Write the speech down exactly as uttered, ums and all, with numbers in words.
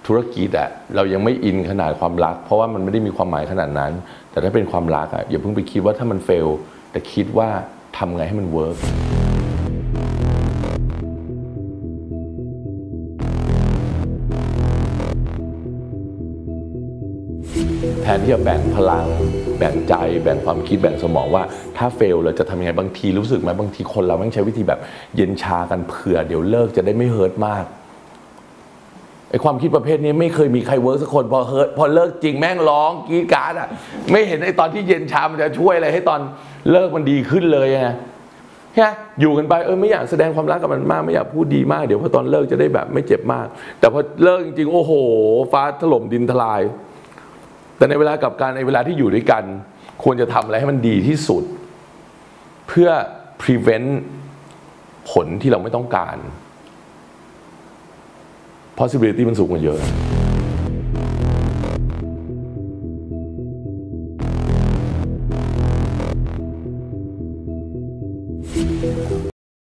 ธุรกิจอะเรายังไม่อินขนาดความรักเพราะว่ามันไม่ได้มีความหมายขนาดนั้นแต่ถ้าเป็นความรักอะอย่าเพิ่งไปคิดว่าถ้ามันเฟลแต่คิดว่าทำไงให้มันเวิร์กแทนที่จะแบ่งพลังแบ่งใจแบ่งความคิดแบ่งสมองว่าถ้าเฟลเราจะทำยังไงบางทีรู้สึกไหมบางทีคนเราไม่ใช้วิธีแบบเย็นชากันเผื่อเดี๋ยวเลิกจะได้ไม่เฮิร์ตมากไอความคิดประเภทนี้ไม่เคยมีใครเวิร์กสักคนพอเฮิร์ตพอเลิกจริงแม่งร้องกรี๊ดกราดอ่ะไม่เห็นไอตอนที่เย็นชามันจะช่วยอะไรให้ตอนเลิกมันดีขึ้นเลยไงใช่อยู่กันไปเออไม่อยากแสดงความรักกับมันมากไม่อยากพูดดีมากเดี๋ยวพอตอนเลิกจะได้แบบไม่เจ็บมากแต่พอเลิกจริงๆโอ้โหฟ้าถล่มดินทลายแต่ในเวลากับการในเวลาที่อยู่ด้วยกันควรจะทำอะไรให้มันดีที่สุดเพื่อ prevent ผลที่เราไม่ต้องการ possibility มันสูงกว่าเยอะ